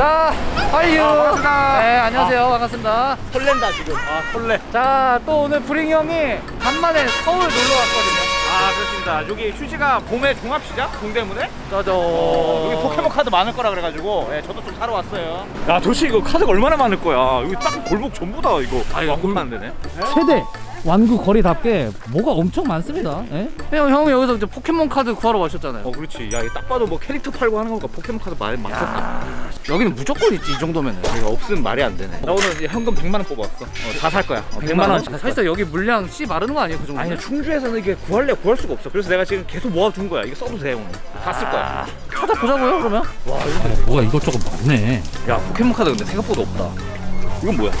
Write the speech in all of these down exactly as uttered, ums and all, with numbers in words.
자, 하이유. 아, 반갑습니다. 네, 안녕하세요. 아, 반갑습니다. 설렌다 지금. 아 설레. 자, 또 오늘 브링 형이 간만에 서울 놀러 왔거든요. 아 그렇습니다. 여기 휴지가 봄의 종합시장 동대문에. 짜잔. 어, 여기 포켓몬 카드 많을 거라 그래가지고 예, 저도 좀 사러 왔어요. 야 도대체 이거 카드가 얼마나 많을 거야. 여기 딱 골목 전부 다 이거. 아 이거 골만 안 되네. 최대 완구 거리답게 뭐가 엄청 많습니다. 예? 형, 형 여기서 이제 포켓몬 카드 구하러 오셨잖아요. 어 그렇지. 야 이거 딱 봐도 뭐 캐릭터 팔고 하는 거니까 포켓몬 카드 많이 많겠다. 여기는 무조건 있지 이 정도면은. 이거 없으면 말이 안 되네. 나 오늘 현금 백만 원 뽑았어. 어, 다 살 거야. 어, 백만 원. 사실상 여기 물량 씨 마르는 거 아니에요 그 정도? 아니 충주에서는 이게 구할래 구할 수가 없어. 그래서 내가 지금 계속 모아둔 거야. 이거 써도 돼 오늘. 다 쓸 거야. 찾아보자고요 그러면. 와 이거 아, 뭐가 이것저것 많네. 야 포켓몬 카드 근데 생각보다 없다. 이건 뭐야?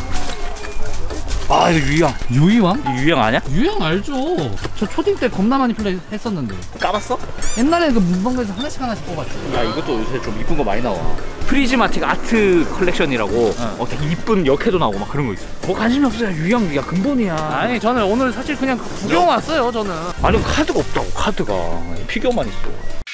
아 이거 유희왕. 유희왕? 이 유희왕 아니야? 유희왕 알죠. 저 초딩 때 겁나 많이 플레이 했었는데. 까봤어? 옛날에 그 문방구에서 하나씩 하나씩 뽑았죠. 야 이것도 요새 좀 이쁜 거 많이 나와. 프리즈마틱 아트 컬렉션이라고 응. 어, 되게 이쁜 역해도 나오고 막 그런 거 있어. 뭐 관심이 없어요. 유희왕 야 근본이야. 아니 저는 오늘 사실 그냥 구경 왔어요 저는. 아니 카드가 없다고. 카드가 피규어만 있어.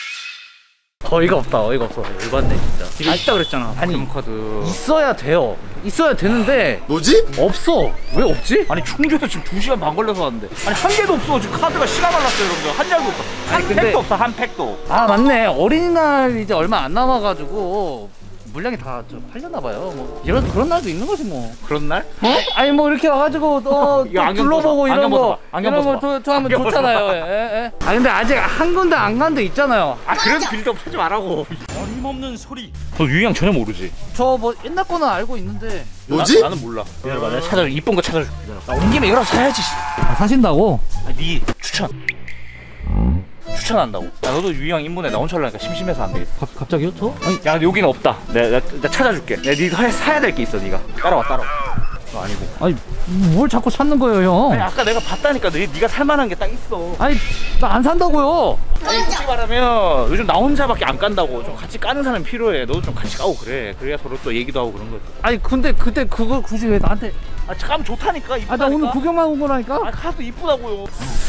어이가 없다 어이가 없어. 열받네 진짜. 이거 있다 그랬잖아. 아니, 포켓몬 카드. 있어야 돼요. 있어야 되는데 뭐지? 없어. 왜 없지? 아니 충주에서 지금 두 시간 반 걸려서 왔는데 아니 한 개도 없어. 지금 카드가 시간 말랐어요 여러분들. 한 장도 없어. 한 아니, 근데- 팩도 없어. 한 팩도. 아 맞네. 어린이날 이제 얼마 안 남아가지고 물량이 다 좀 팔렸나봐요. 뭐 이런 그런 날도 있는 거지 뭐. 그런 날? 어? 아니 뭐 이렇게 와가지고 또, 이거 또 안경 둘러보고 벗어봐. 이런 안경 거 벗어봐. 안경 이런 벗어봐. 거 저 하면 안경 좋잖아요. 예, 예. 아 근데 아직 한 군데 안 간 데 있잖아요. 아 그래도 빌드업 하지 말라고. 어림없는 소리. 너 유희왕 전혀 모르지? 저 뭐 옛날 거는 알고 있는데. 뭐지? 나, 나는 몰라. 기다려봐. 내가 찾아줘. 이쁜 거 찾아줄게. 나 온 김에 이거라도 사야지. 아, 사신다고? 아, 네 추천. 추천한다고. 야 너도 유희왕 입문해. 나 혼자 하려니까 심심해서 안 되겠어. 가, 갑자기요? 저? 아니 야 여기는 없다. 내가, 내가, 내가 찾아줄게. 내가 니 사야, 사야 될 게 있어. 네가 따라와 따라와. 너 아니고. 아니 뭘 자꾸 찾는 거예요 형? 아니 아까 내가 봤다니까. 너, 네가 살만한 게 딱 있어. 아니 나 안 산다고요. 아니 솔직히 말하면 요즘 나 혼자밖에 안 깐다고. 좀 같이 까는 사람이 필요해. 너도 좀 같이 까고 그래. 그래야 서로 또 얘기도 하고 그런 거지. 아니 근데 그때 그걸 굳이 왜 나한테? 아 까면 좋다니까. 아 이쁘다니까. 나 오늘 구경만 온 거라니까. 아 카드 이쁘다고요.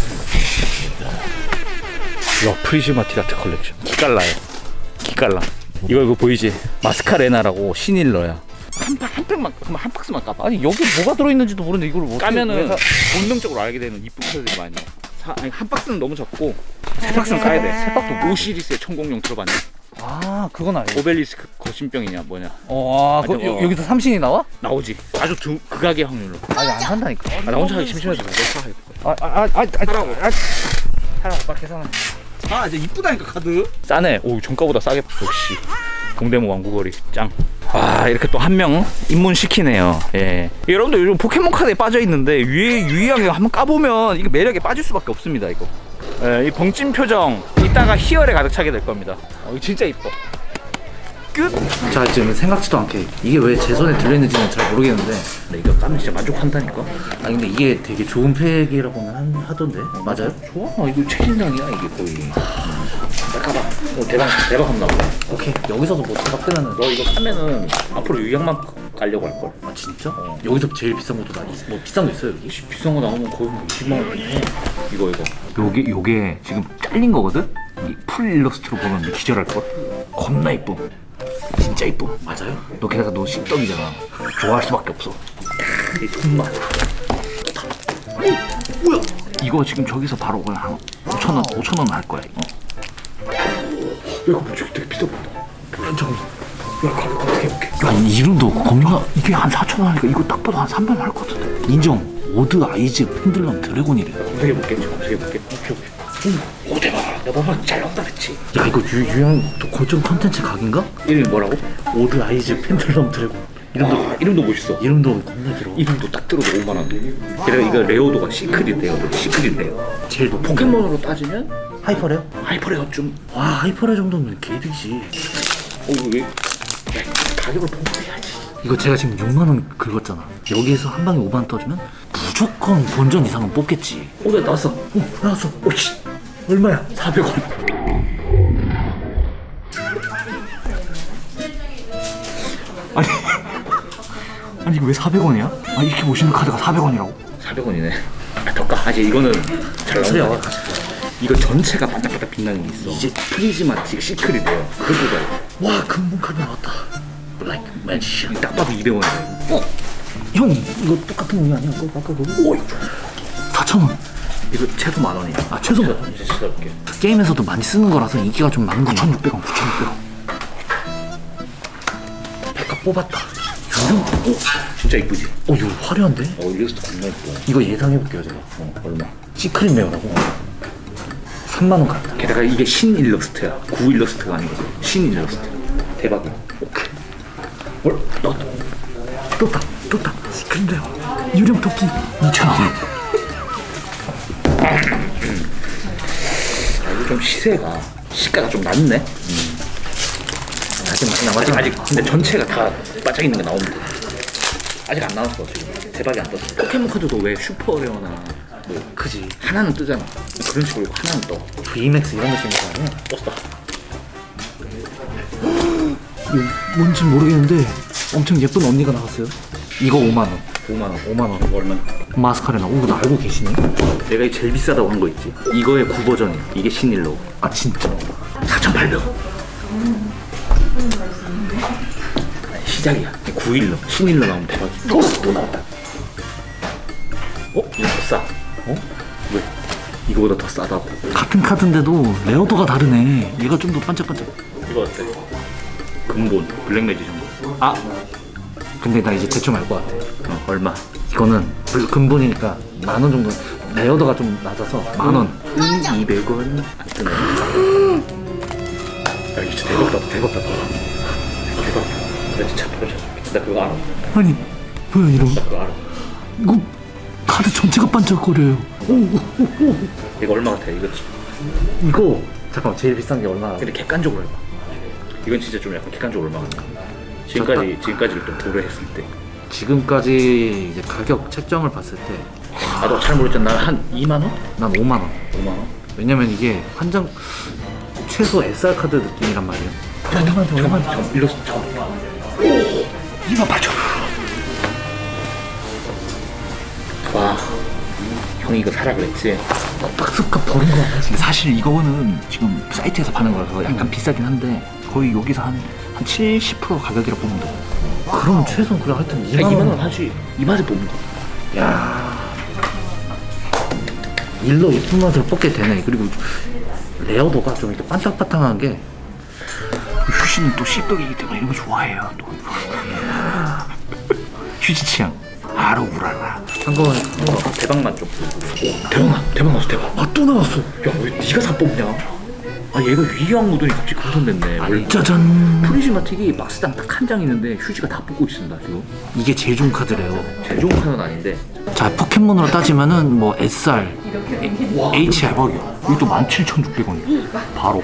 야 프리즈마틱 아트 컬렉션 기깔나요. 기깔나. 이거 이거 보이지? 마스카레나라고 신일러야. 한, 한 팩만 그럼 한 박스만 까봐. 아니 여기 뭐가 들어있는지도 모르는데 이걸 뭐 까면은 본능적으로 알게 되는 이쁜 카드들이 많이 나와. 사, 아니 한 박스는 너무 적고 세 박스는 까야 돼. 세 박스 오시리스의 천공룡 들어봤냐? 아 그건 알고. 오벨리스크 거신병이냐 뭐냐 어, 아, 그, 아니, 어. 여, 여기서 삼신이 나와? 나오지. 아주 두, 극악의 확률로. 아니 안 산다니까. 아, 나 혼자 하기 심심해서 내 사. 아아아아 사라고. 아, 사라 오빠 계산은. 아 이제 이쁘다니까 카드. 싸네. 오 정가보다 싸게. 역시 동대문 왕구거리 짱. 아 이렇게 또 한 명 입문시키네요. 예. 여러분들 요즘 포켓몬 카드에 빠져 있는데 유희 유희왕 이거 한번 까보면 이거 매력에 빠질 수밖에 없습니다. 이거. 예, 이 벙찐 표정 이따가 희열에 가득 차게 될 겁니다. 어, 이거 진짜 이뻐. 끝. 자 지금 생각지도 않게 이게 왜 제 손에 들려있는지는 잘 모르겠는데. 근데 이거 까면 진짜 만족한다니까. 아 근데 이게 되게 좋은 팩이라고는 한, 하던데 맞아요? 좋아. 이거 최신상이야 이게 거의. 나 까봐. 어, 대박 대박 한번 나오네. 오케이 여기서도 뭐 대박되면은. 너 이거 사면은 앞으로 유희왕만 깔려고 할 걸. 아 진짜? 어. 여기서 제일 비싼 것도 나 있, 뭐 비싼 거 있어요 여기? 비싼 거 나오면 거의 뭐 이십만 원 해. 이거 이거. 요게 요게 지금 잘린 거거든. 이 풀 일러스트로 보면 기절할 걸. 겁나 이쁨. 진짜 이쁨. 맞아요? 너 게다가 너 씹덕이잖아. 좋아할 수밖에 없어. 이 손맛. 오, 뭐야? 이거 지금 저기서 바로 그냥 한 오천 원, 오천 원 할 거야 이거. 이거 뭐 되게 비싸 보인다. 잠깐만. 야, 가격 어떻게 해볼게. 야 이름도 겁나 이게 한 사천 원 하니까 이거 딱 봐도 한 삼백 원 할 것 같은데. 인정. 오드 아이즈 펜들럼 드래곤이래. 검색해볼게. 검색해볼게. 오케이 오케이. 오, 오 대박. 내가 봐봐 잘 나온다 그랬지. 야 이거 유, 유형 고점 컨텐츠 각인가? 이름이 뭐라고? 오드 아이즈 펜들럼 드래곤. 이름도 아, 이름도 멋있어. 이름도 겁나 길어. 이름도 딱 들어도 오만 원. 게다가 이거 레오도가 시크릿 레오. 시크릿 레오. 제일 높은 포켓몬으로 따지면 하이퍼레어? 하이퍼레어 좀. 와 하이퍼레어 정도면 개득이지. 어 이거 왜? 야, 가격을 보고해야지. 이거 제가 지금 육만 원 긁었잖아. 여기에서 한 방에 오만 원 떠주면 무조건 본전 이상은 뽑겠지. 어, 나 나왔어. 어 나왔어. 오씨. 얼마야? 사백 원. 아니, 아니 이거 왜 사백 원이야? 아 이렇게 멋있는 카드가 사백 원이라고? 사백 원이네. 아 더 까. 아직 이거는 잘 나온다. 이거 전체가 반짝반짝 빛나는 게 있어. 이제 프리즈마틱 시크릿이에요. 그거 봐요. 와 근본 카드 나왔다. like magic. 딱 봐도 이백 원이야. 어? 형 이거 똑같은 거 아니야? 그거 아까 그거? 오 이거 사천 원. 이거 최소 만 원이야. 아 최소. 이제 시작할게. 게임에서도 많이 쓰는 거라서 인기가 좀 많은 거. 구천육백 원. 구천육백 원. 백합 뽑았다. 형, 오, 진짜 이쁘지? 어 이거 화려한데? 어 일러스트 겁나 이뻐. 이거 예상해볼게요 제가. 어 얼마? 시크릿 메어라고. 삼만 원 같다. 게다가 이게 신 일러스트야. 구 일러스트가 아니고 신 일러스트. 대박이야. 오케이. 뭘? 너 떴다 떴다. 시크릿 메어. 유령 토끼 이천 원. 아, 이거 좀 시세가 시가가 좀 낮네. 음. 아직 많이 남았지. 아직 아직 근데 전체가 다 빠져 있는 게 나오는데 아직 안 나왔어 지금. 대박이 안 떴어. 포켓몬 카드도 왜 슈퍼 레어나 뭐 그지. 하나는 뜨잖아. 그런 식으로 하나는 떠. 브이맥스 이런 느낌인 거 아니야? 떴어. 이거 뭔지 모르겠는데 엄청 예쁜 언니가 나왔어요. 이거 오만 원. 오만 원. 오만 원. 이거 얼마? 마스카레나. 오, 이거 알고 계시네? 내가 이 제일 비싸다고 한 거 있지. 이거의 구 버전이야. 이게 신일로. 아 진짜? 사천팔백 원. 시작이야. 구일로 신일로 나오면 대박이야. 또, 또 나왔다. 어? 이거 더 싸. 어? 왜? 이거보다 더 싸다고. 같은 카드인데도 레어도가 다르네. 얘가 좀 더 반짝반짝. 이거 어때? 근본 블랙 매직 정도. 아! 근데 나 이제 대충 알 것 같아. 어, 얼마? 이거는 불- 근본이니까 만 원 정도. 레어도가 좀 낮아서 만 원. 이백 원 안 뜨네. 야 이거 진짜 대박이다. 대박이다. 대박이야. 나 진짜 바로 찾아줄게. 나 그거 알아. 아니 뭐야 이런. 나 그거 알아. 이거 카드 전체가 반짝거려요. 오, 오, 오. 이거 얼마 같아? 이거 이거 잠깐만 제일 비싼 게 얼마나? 근데 객관적으로 해봐. 이건 진짜 좀 약간 객관적으로 얼마 같아? 지금까지 지금까지를 또 고려했을 때. 지금까지 이제 가격 책정을 봤을 때 나도 잘 모르겠잖아. 한 이만 원? 난 오만 원. 오만 원? 왜냐면 이게 한 장 최소 에스알 카드 느낌이란 말이에요. 잠깐만 잠깐만 잠깐만 일러스 잠깐만. 이만 팔천 원. 와 형이 이거 사라 그랬지? 박스값 버린 거 같아 지금. 사실 이거는 지금 사이트에서 파는 거라서 약간 음. 비싸긴 한데 거의 여기서 한, 한 칠십 퍼센트 가격이라고 보면 돼. 그럼 최소 그래 하여튼 이만 원. 이만 원 하지. 이 맛에 뽑는 거. 야 일로 예쁜 맛을 뽑게 되네. 그리고 레어도가 좀 이렇게 반짝반짝한 게. 휴지는 또 씹덕이기 때문에 이런 거 좋아해요. 또 휴지 취향. 아로 우랄라. 잠깐만. 대박만 좀. 오, 대박 대박 났어 대박. 아 또 나왔어. 야 왜 네가 다 뽑냐? 아 얘가 위기왕 무더니 갑자기 당선됐네. 원래 짜잔. 프리즈마틱이 박스당 딱 한 장 있는데 휴지가 다 뽑고 있습니다 지금. 이게 제일 좋은 카드래요. 제일 좋은 카드는 아닌데. 자 포켓몬으로 따지면은 뭐 에스알, 에이치알 뭐 이것도 만 칠천육백 원이야. 바로.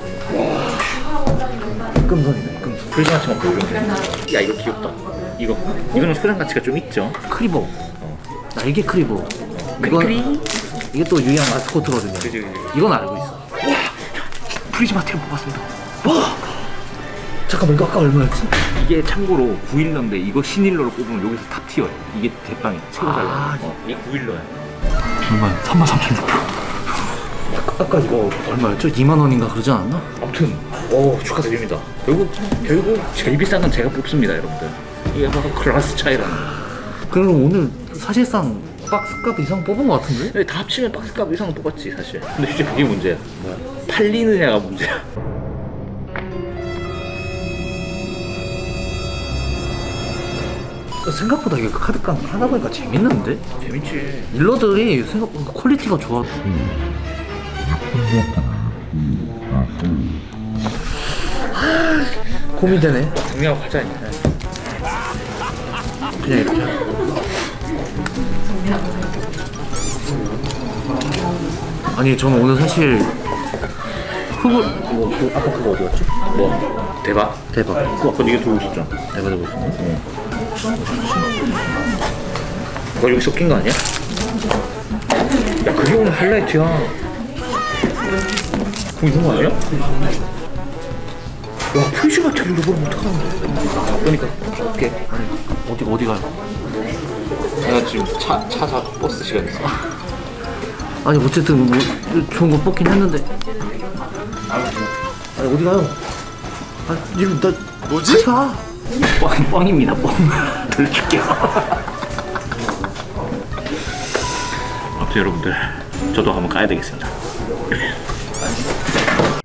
입금선이네. 입금선. 프리즈마틱만 보여주면 돼. 야 이거 귀엽다. 이거 이거는 소장 가치가 좀 있죠. 크리보. 어. 날개 크리보. 이건 이게 또 유양 마스코트거든요. 그지 그지. 이건 알고 있어. 프리즈마틱을 뽑았습니다. 와. 잠깐만 이거 아까 얼마였지? 이게 참고로 구일러인데 이거 신일러로 뽑으면 여기서 탑 티어야. 이게 대빵이 최고 잘 나와. 아, 어, 이게 구일러야. 얼마야? 삼만 삼천육백 원. 아까 이거 얼마였죠? 이만 원인가 그러지 않았나? 아무튼 오 축하드립니다. 결국 결국 제일 비싼 건 제가 뽑습니다, 여러분들. 이게 바로 클래스 차이라는 거. 그럼 오늘 사실상 박스값 이상 뽑은 것 같은데? 근데 다 합치면 박스값 이상은 뽑았지 사실. 근데 진짜 그게 문제야. 뭐야? 팔리느냐가 문제야. 생각보다 이게 카드깡 하다 보니까 재밌는데? 재밌지. 일러들이 생각보다 퀄리티가 좋아. 고민되네. 정리하고 가자 이제. 그냥 이렇게. 아니 저는 오늘 사실 흑을 이거 그 아까 그거 어디 갔지? 뭐 대박. 대박. 그 아까 네가 들고 있었잖아. 내가 들고 있었네. 그거 여기 섞인 거 아니야? 야 그게 오늘 하이라이트야. 그거 이런 거 아니야? 야 프리즈마틱을 넣어보면 어떡하는데? 그러니까 오케이. 아니 어디 어디 가요? 내가 지금 차 차사 버스 시간 있어. 아니 어쨌든 뭐 좋은 거 뽑긴 했는데. 아니 어디 가요? 아니 이거 나 뭐지? 가. 뻥, 뻥입니다, 뻥. 돌릴게요. 아무튼 여러분들, 저도 한번 까야 되겠습니다.